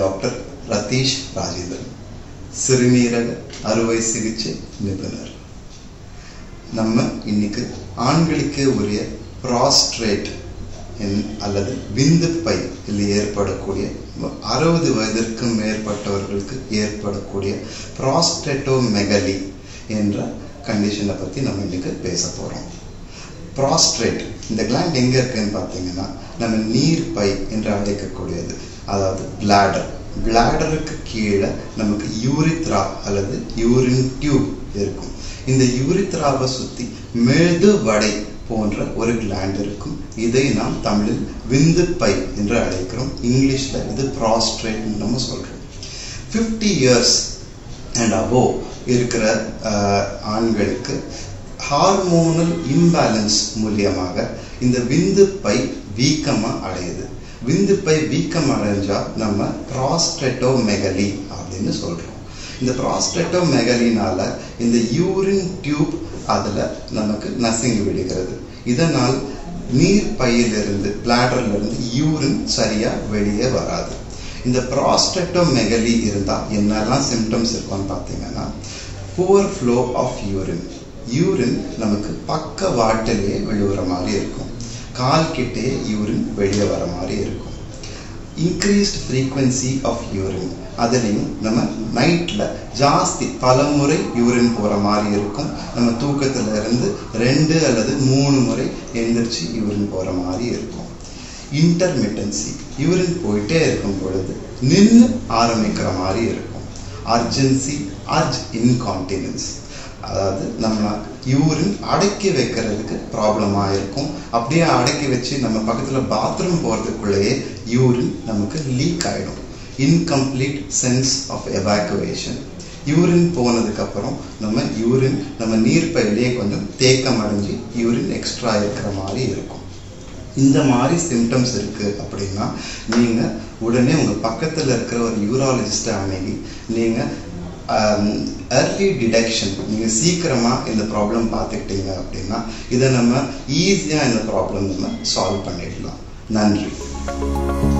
Doctor Ratheesh Rajendran, சிறுநீரக அறுவை சிகிச்சை நிபுணர். நம்ம இன்னைக்கு ஆண்களுக்கு உரிய ப்ராஸ்ட்ரேட் அல்லது விந்து பை ஏற்படக்கூடிய 60 வயதிற்கும் மேற்பட்டவர்களுக்கு ஏற்படக்கூடிய ப்ராஸ்டேட்டோமெகலி என்ற கண்டிஷனை பற்றி நம்ம இன்னைக்கு பேச போகிறோம். ப்ராஸ்ட்ரேட் இந்த கிளாண்ட் எங்கே இருக்குன்னு பார்த்தீங்கன்னா நம்ம நீர்ப்பை என்று அழைக்கக்கூடியது, அதாவது பிளாடருக்கு கீழே நமக்கு யூரித்ரா அல்லது யூரின் டியூப் இருக்கும். இந்த யூரித்ராவை சுற்றி மெதுவடை போன்ற ஒரு கிளாண்ட் இருக்கும். இதை நாம் தமிழில் விந்து பை என்று அழைக்கிறோம். இங்கிலீஷில் இது ப்ராஸ்ட்ரேட் நம்ம சொல்கிறோம். 50 years அண்ட் அபோவ் இருக்கிற ஆண்களுக்கு ஹார்மோனல் இம்பேலன்ஸ் மூலியமாக இந்த விந்து பை வீக்கமாக அடையுது. விந்து பை வீக்கம் அடைஞ்சா நம்ம ப்ராஸ்டேட்டோமெகலி அப்படின்னு சொல்கிறோம். இந்த ப்ராஸ்டேட்டோமெகலினால இந்த யூரின் டியூப் அதில் நமக்கு நசுங்கி விடுகிறது. இதனால் நீர்ப்பையிலிருந்து பிளாடர்லேருந்து யூரின் சரியாக வெளியே வராது. இந்த ப்ராஸ்டேட்டோமெகலி இருந்தால் என்னெல்லாம் சிம்டம்ஸ் இருக்கும்னு பார்த்தீங்கன்னா, புவர் ஃப்ளோ ஆஃப் யூரின் நமக்கு பக்க வாட்டிலேயே விழுவுற மாதிரி இருக்கும். கால் கிட்டே யூரின் வெளியே வர மாதிரி இருக்கும். இன்க்ரீஸ்ட் ஃப்ரீக்வன்சி ஆஃப் யூரின், அதுலேயும் நம்ம நைட்டில் ஜாஸ்தி பலமுறை யூரின் போகிற மாதிரி இருக்கும். நம்ம தூக்கத்தில் இருந்து 2 அல்லது 3 முறை எந்திரிச்சு யூரின் போகிற மாதிரி இருக்கும். இன்டர்மிட்டன்சி, யூரின் போயிட்டே இருக்கும் பொழுது நின்று ஆரம்பிக்கிற மாதிரி இருக்கும். அர்ஜென்சி, இன்கான்டினன்ஸ், அதாவது நம்ம யூரின் அடக்கி வைக்கிறதுக்கு ப்ராப்ளமாக இருக்கும். அப்படியே அடக்கி வச்சு நம்ம பக்கத்தில் பாத்ரூம் போகிறதுக்குள்ளேயே யூரின் நமக்கு லீக் ஆகிடும். Incomplete sense of evacuation, urine போனதுக்கப்புறம் நம்ம நீர்ப்பையிலேயே கொஞ்சம் தேக்கம் அடைஞ்சி யூரின் எக்ஸ்ட்ரா இருக்கிற மாதிரி இருக்கும். இந்த மாதிரி சிம்டம்ஸ் இருக்குது அப்படின்னா நீங்கள் உடனே உங்கள் பக்கத்தில் இருக்கிற ஒரு யூராலஜிஸ்ட்டை அணுகி நீங்கள் early detection, நீங்கள் சீக்கிரமாக இந்த ப்ராப்ளம் பார்த்துக்கிட்டீங்க அப்படின்னா இதை நம்ம ஈஸியாக இந்த ப்ராப்ளம் நம்ம சால்வ் பண்ணிடலாம். நன்றி.